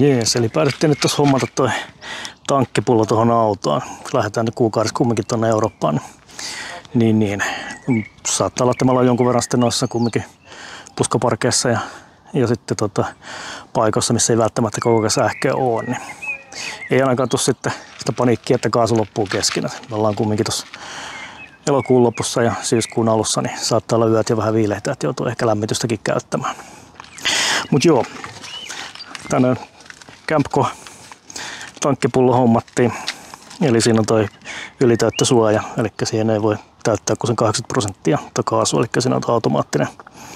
Jees, eli päätettiin nyt tuossa hommata toi tankkipullo tuohon autoon. Lähdetään nyt kuukaudessa kumminkin tuonne Eurooppaan. Niin. Saattaa olla, että me ollaan jonkun verran sitten noissa kumminkin puskaparkeissa ja sitten paikoissa, missä ei välttämättä koko ajan sähköä ole. Niin ei ainakaan tule sitten sitä paniikkia, että kaasu loppuu kesken. Me ollaan kumminkin tuossa elokuun lopussa ja syyskuun alussa, niin saattaa olla yöt jo vähän viileitä, että joutuu ehkä lämmitystäkin käyttämään. Mut joo, tänne Campco tankkipullo hommattiin. Eli siinä on toi ylitäyttösuoja, eli siihen ei voi täyttää kuin sen 80% kaasua, eli siinä on automaattinen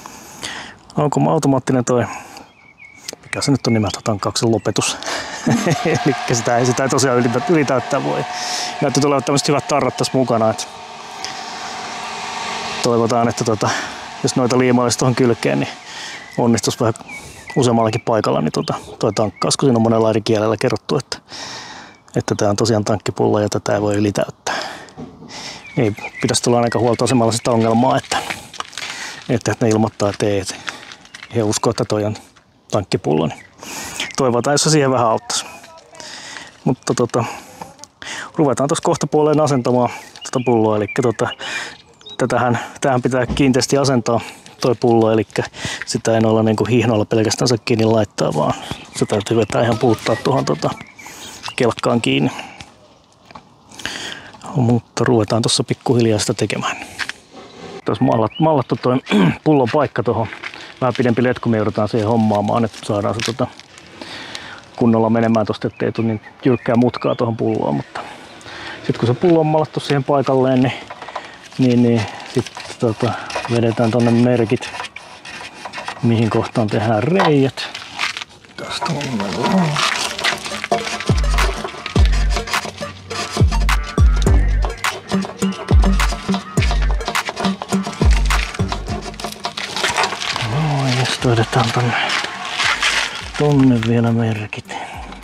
toi, mikä se nyt on nimeltä, tankkauksen lopetus. Eli sitä ei tosiaan ylitäyttää voi. Näytti tulevat tämmöiset hyvät tarrat tässä mukana, että toivotaan, että jos noita liimailisi tuohon kylkeen, niin onnistuisi vähän useammallakin paikalla niin toi tankkaus, kun siinä on monella eri kielellä kerrottu, että tämä on tosiaan tankkipullo ja tätä ei voi ylitäyttää. Ei pitäisi tulla ainakaan huoltoasemalla sitä ongelmaa, että ne ilmoittaa, että he uskoo, että toi on tankkipullo. Niin toivotaan, jos se siihen vähän auttaisi. Mutta ruvetaan tuossa kohta puoleen asentamaan tätä pulloa, eli tähän pitää kiinteästi asentaa toi pullo, eli sitä ei noilla niinku hihnoilla pelkästään kiinni laittaa, vaan se täytyy vetää ihan puuttaa tuohon kelkkaan kiinni. Mutta ruvetaan tuossa pikkuhiljaa sitä tekemään. Tuossa mallattu toi pullon paikka tuohon. Vähän pidempi letku me joudutaan siihen hommaamaan, että saadaan se kunnolla menemään tuosta, ettei tule niin jyrkkää mutkaa tuohon pulloon. Mutta sitten kun se pullo on mallattu siihen paikalleen, niin sitten vedetään tuonne merkit, mihin kohtaan tehdään reijät. Tästä on. Vedetään tonne vielä merkit.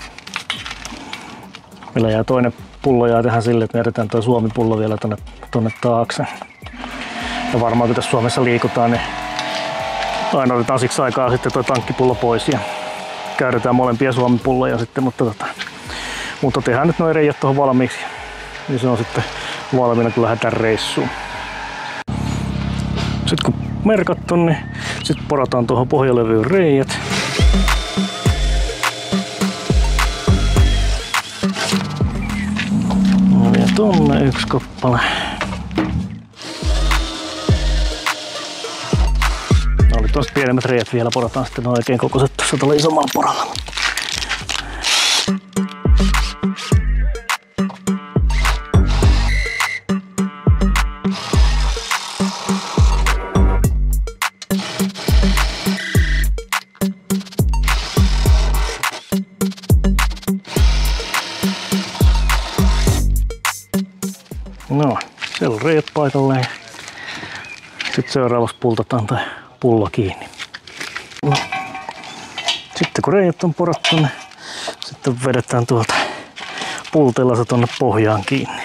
Meillä jää toinen pullo jää tähän sille, että me jätetään tuo Suomi-pullo vielä tonne taakse. Ja varmaan kun tässä Suomessa liikutaan, niin aina otetaan siksi aikaa sitten tuo tankkipullo pois ja käytetään molempia Suomi-pulloja sitten, mutta tehdään nyt noin reijät tuohon valmiiksi. Ja se on sitten valmiina, kun lähdetään reissuun. Sitten kun merkattu, niin sitten porataan tuohon pohjalevyyn reijät. Ja tonne yksi kappale. Oli tuosta pienemmät reijät vielä, porataan sitten oikein kokoiset tuossa tuolla isommalla poralla. No, siellä on reijät paikalleen. Sitten seuraavaksi pultataan tämä pullo kiinni. No. Sitten kun reijät on porattu, niin sitten vedetään tuolta pulteilla se tuonne pohjaan kiinni.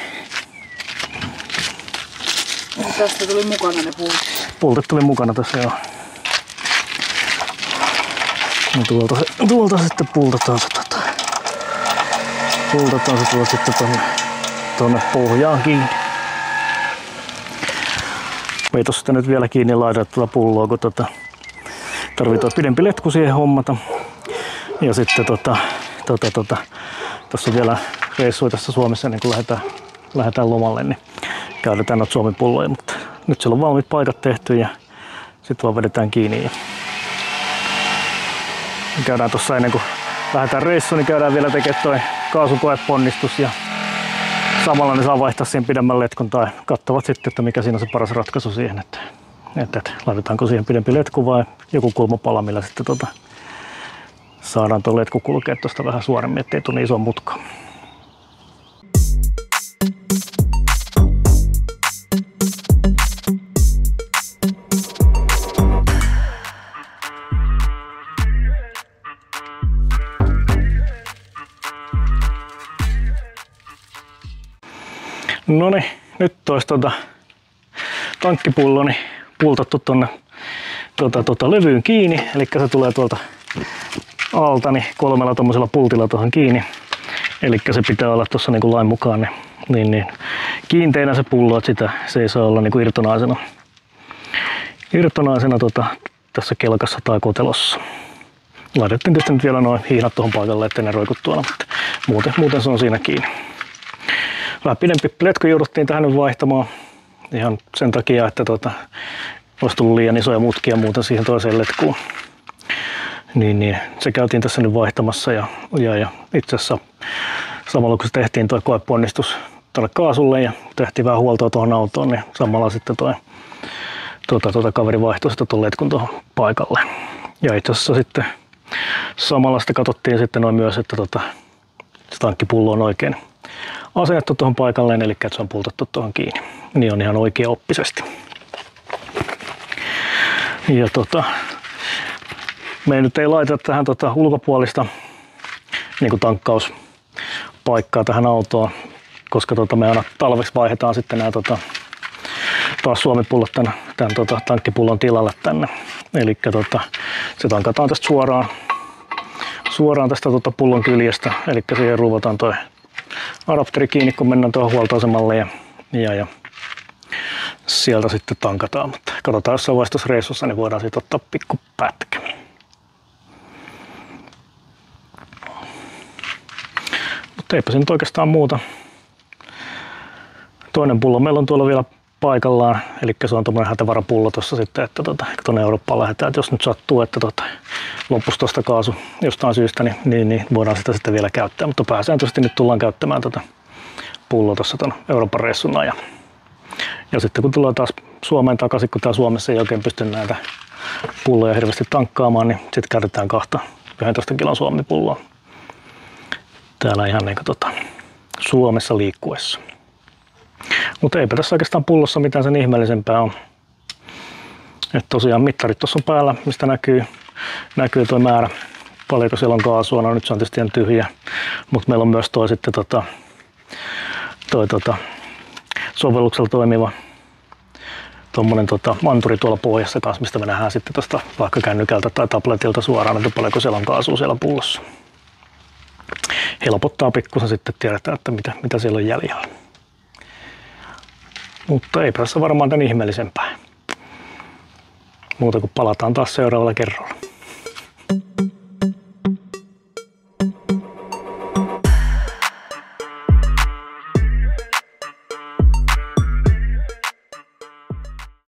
Tästä tuli mukana ne pultit? Pultit tuli mukana tässä, joo. No tuolta sitten pultataan se tuolta sitten tuonne pohjaan kiinni. Ei tossa nyt vielä kiinni laiteta tuota pulloa, kun tarvitaan pidempi letku siihen hommata. Ja sitten tuossa on vielä reissui tässä Suomessa, niin kun lähdetään lomalle, niin käytetään noita Suomi-pulloja. Mutta nyt siellä on valmiit paikat tehty ja sitten vaan vedetään kiinni. Ja käydään tuossa ennen kuin lähdetään reissuun, niin käydään vielä tekemään toi kaasukoeponnistus ja samalla ne saa vaihtaa siihen pidemmän letkun tai katsovat sitten, että mikä siinä on se paras ratkaisu siihen, että laitetaanko siihen pidempi letku vai joku kulmapala, millä sitten saadaan tuo letku kulkea tuosta vähän suoremmin, ettei tule niin iso mutka. Noniin, nyt olisi tankkipulloni pultattu tonne levyyn kiinni, eli se tulee tuolta alta niin 3 tommosella pultilla tuohon kiinni. Eli se pitää olla tuossa niin lain mukaan niin kiinteinä se pullo, että se ei saa olla niin irtonaisena tässä kelkassa tai kotelossa. Laitettiin tietysti nyt vielä noin hihnat tuohon paikalle, ettei ne roiku tuolla, mutta muuten se on siinä kiinni. Vähän pidempi pletkö jouduttiin tähän nyt vaihtamaan ihan sen takia, että olisi tullut liian isoja mutkia muuten siihen toiseen letkuun. Niin, se käytiin tässä nyt vaihtamassa ja itse asiassa samalla kun tehtiin tuo koeponnistus tuolle kaasulle ja tehtiin vähän huoltoa tuohon autoon, niin samalla sitten kaveri vaihtoi sitä tuon letkun tuohon paikalle. Ja itse asiassa sitten samalla sitten katsottiin sitten noin myös, että se tankkipullo on oikein asennettu tuohon paikalleen, eli että se on pultattu tuohon kiinni. Niin on ihan oikea oppisesti. Ja me nyt ei laiteta tähän ulkopuolista niin tankkauspaikkaa tähän autoon, koska me aina talveksi vaihdetaan sitten nämä taas suomipullot tämän tankkipullon tilalle tänne. Eli se tankataan tästä suoraan tästä pullon kyljestä, eli siihen ruuvataan tuo adapteri kiinni, kun mennään tuohon huoltoasemalle ja sieltä sitten tankataan. Mutta katsotaan jossain vaiheessa tuossa reissussa, niin voidaan siitä ottaa pikku pätkä. Mutta eipä se nyt oikeastaan muuta. Toinen pullo meillä on tuolla vielä paikallaan, eli se on tuommoinen hätävarapullo tuossa sitten, että tuonne Eurooppaan lähdetään, että jos nyt sattuu, että loppuisi tuosta kaasu jostain syystä, niin voidaan sitä sitten vielä käyttää, mutta pääsääntöisesti nyt tullaan käyttämään pulloa tuossa tuon Euroopan reissun ajan. Ja sitten kun tullaan taas Suomeen takaisin, kun täällä Suomessa ei oikein pysty näitä pulloja hirveästi tankkaamaan, niin sitten käytetään 11 kilon suomipulloa täällä ihan niin kuin Suomessa liikkuessa. Mutta eipä tässä oikeastaan pullossa mitään sen ihmeellisempää on. Että tosiaan mittarit tuossa on päällä, mistä näkyy tuo määrä, paljonko siellä on kaasua. No nyt se on tietysti ihan tyhjä, mutta meillä on myös tuo sitten sovelluksella toimiva tuommoinen anturi tuolla pohjassa kanssa, mistä me nähdään sitten tuosta vaikka kännykältä tai tabletilta suoraan, että paljonko siellä on kaasua siellä pullossa. Helpottaa pikkusen sitten, tiedetään, että mitä siellä on jäljellä. Mutta ei tässä varmaan tämän ihmeellisempää. Muuta kuin palataan taas seuraavalla kerralla.